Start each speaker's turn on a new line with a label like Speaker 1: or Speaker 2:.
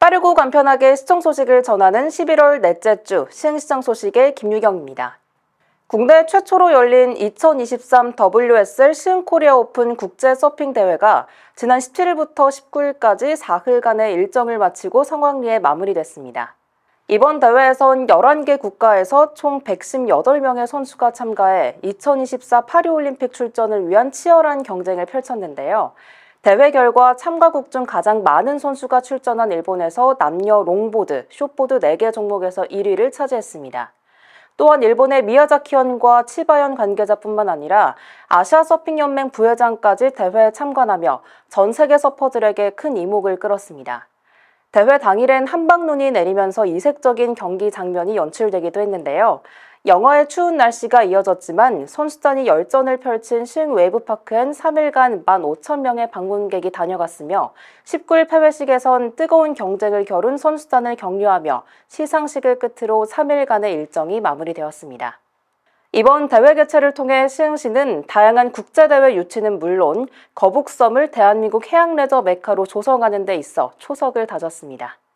Speaker 1: 빠르고 간편하게 시청 소식을 전하는 11월 넷째 주 시흥시장 소식의 김유경입니다. 국내 최초로 열린 2023 WSL 시흥코리아 오픈 국제 서핑 대회가 지난 17일부터 19일까지 사흘간의 일정을 마치고 성황리에 마무리됐습니다. 이번 대회에선 11개 국가에서 총 118명의 선수가 참가해 2024 파리올림픽 출전을 위한 치열한 경쟁을 펼쳤는데요. 대회 결과 참가국 중 가장 많은 선수가 출전한 일본에서 남녀 롱보드, 숏보드 4개 종목에서 1위를 차지했습니다. 또한 일본의 미야자키현과 치바현 관계자뿐만 아니라 아시아 서핑연맹 부회장까지 대회에 참관하며 전 세계 서퍼들에게 큰 이목을 끌었습니다. 대회 당일엔 한방눈이 내리면서 이색적인 경기 장면이 연출되기도 했는데요. 영하의 추운 날씨가 이어졌지만 선수단이 열전을 펼친 시흥 웨이브파크엔 3일간 15,000명의 방문객이 다녀갔으며 19일 폐회식에선 뜨거운 경쟁을 겨룬 선수단을 격려하며 시상식을 끝으로 3일간의 일정이 마무리되었습니다. 이번 대회 개최를 통해 시흥시는 다양한 국제대회 유치는 물론 거북섬을 대한민국 해양레저 메카로 조성하는 데 있어 초석을 다졌습니다.